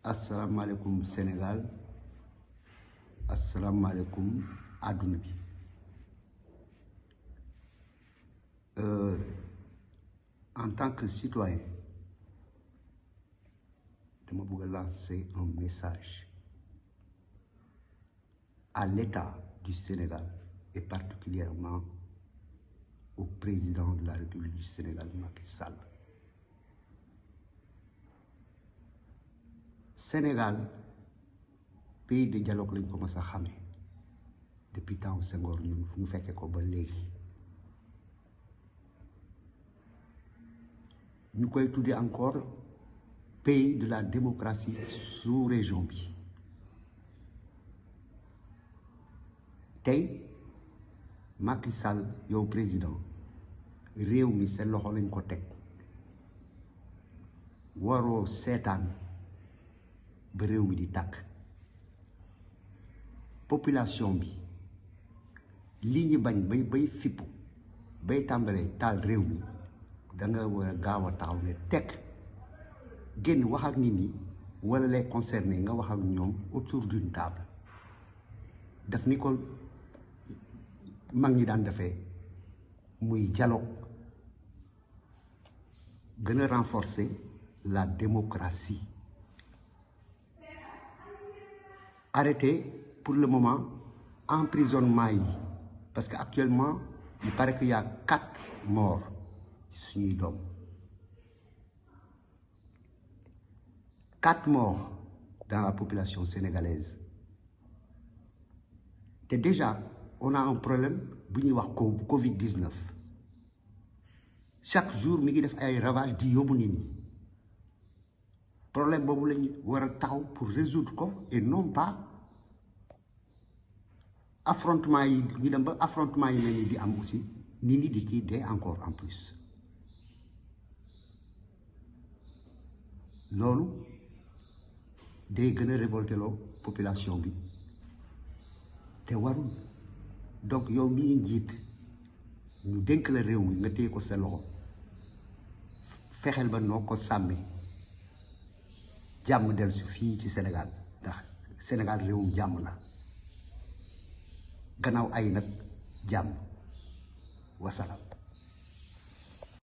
Assalamu alaikum Sénégal, assalamu alaikum àdduna bi. En tant que citoyen, je veux lancer un message à l'État du Sénégal et particulièrement au président de la République du Sénégal, Macky Sall. Sénégal, pays de dialogue lañ ko mas a xamee depuis temps Senghor ñu fekkee ko ba léegi ñu koy tuddee encore pays de la démocratie sous région bi. Tey Macky Sall yow président réew mi seen loxo lañ ko teg waroo seetaan ba réew mi di tàkk. Population bi li ñu bañ bay fippu bay tàmbalee taal réew mi da nga war a gaaw a taxaw ne tekk génn wax ak nit ñi wala les concernés nga wax ak ñoom autour d'une table daf ni ko mag ñi daan defee muy dialogue gën a renforcer la démocratie. Arrêter pour le moment emprisonnement yi parce que actuellement il paraît qu'il y a 4 morts ci suñuy doom 4 morts dans la population sénégalaise te déjà on a un problème bu ñuy wax Covid-19 chaque jour mi ngi def ay ravages di yóbbu nit ñi problème boobu lañu war a taxaw pour résoudre ko et non pas affrontement yi ñu dem ba affrontement yi mel ni di am aussi nit ñi di ci dee encore en plus loolu day gën a révolter loo population bi te warul donc yow mi ngi njiit ñu dénk la réew mi nga téye ko sa loxo fexeel ba noo ko sàmmee jàmm del su fii ci Sénégal ndax Sénégal réewum jàmm la gannaaw ay nag jàmm wasalaam.